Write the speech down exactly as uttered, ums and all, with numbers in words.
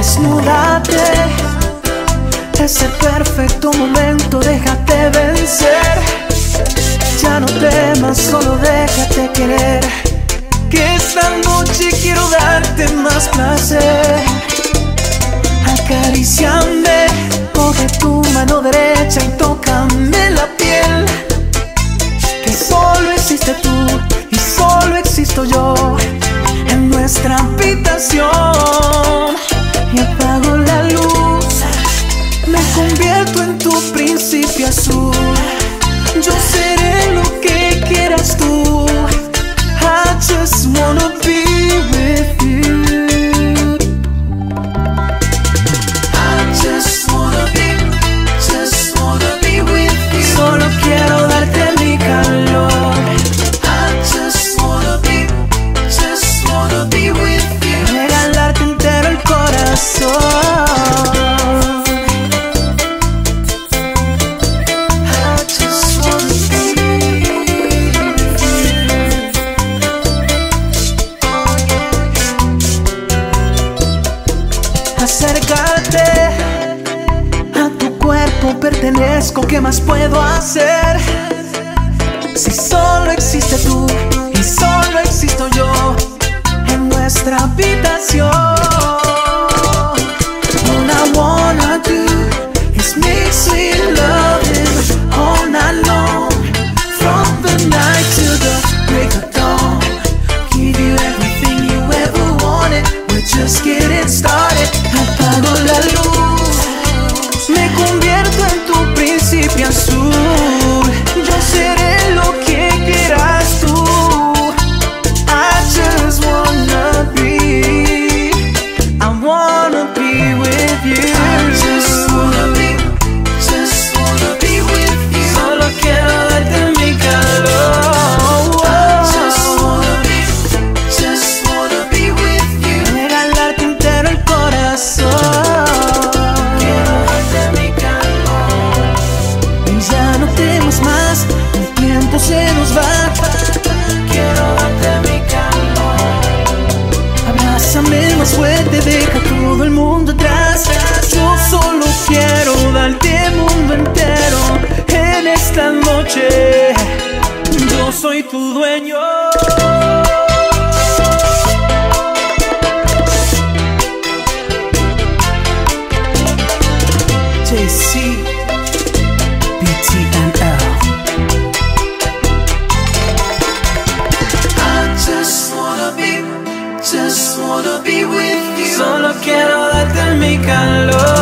Desnúdate, es el perfecto momento, déjate vencer. Ya no temas, solo déjate querer. Que esta noche quiero darte más placer. Acaríciame, coge tu mano derecha y tócame la piel. Que solo existe tú y solo existo yo en nuestra habitación. Y apago la luz, me convierto en tu príncipe azul. Yo seré lo que quieras tú. I just wanna be with you. I just wanna be, just wanna be with you. Solo quiero darte mi calor. I just wanna be, just wanna be with you. Regalarte entero el corazón. Acércate, a tu cuerpo pertenezco, ¿qué más puedo hacer? Si solo existe tú y solo existo yo en nuestra habitación. All I wanna do is make sweet loving all night long, from the night to the break of dawn. Give you everything you ever wanted, we're just getting started. Apago la luz, me convierto en tu príncipe azul. Yo seré lo que quieras tú. I just wanna be, I wanna be with you. I just wanna be, just wanna be with you. Solo quiero darte mi calor. I just wanna be, just wanna be with you. Regalarte entero el corazón. Quiero darte mi calor. Y ya no tenemos más, el tiempo se nos va. Quiero darte mi calor. Abrázame más fuerte, deja todo el mundo atrás. Yo solo quiero darte el mundo entero en esta noche. Yo soy tu dueño. J C, B T N L. I just wanna be, just wanna be with you. Solo quiero darte mi calor.